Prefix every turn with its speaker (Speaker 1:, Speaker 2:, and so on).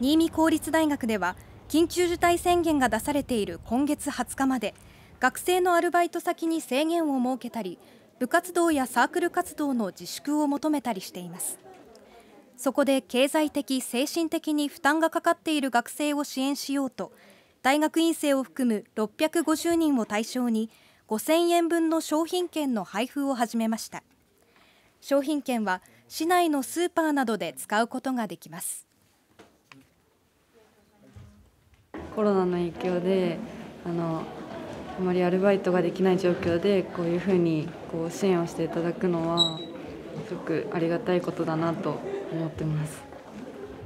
Speaker 1: 新見公立大学では緊急事態宣言が出されている今月20日まで学生のアルバイト先に制限を設けたり部活動やサークル活動の自粛を求めたりしています。そこで経済的・精神的に負担がかかっている学生を支援しようと大学院生を含む650人を対象に5000円分の商品券の配布を始めました。商品券は市内のスーパーなどで使うことができます。
Speaker 2: コロナの影響であまりアルバイトができない状況でこういうふうに支援をしていただくのはすごくありがたいことだなと思ってます。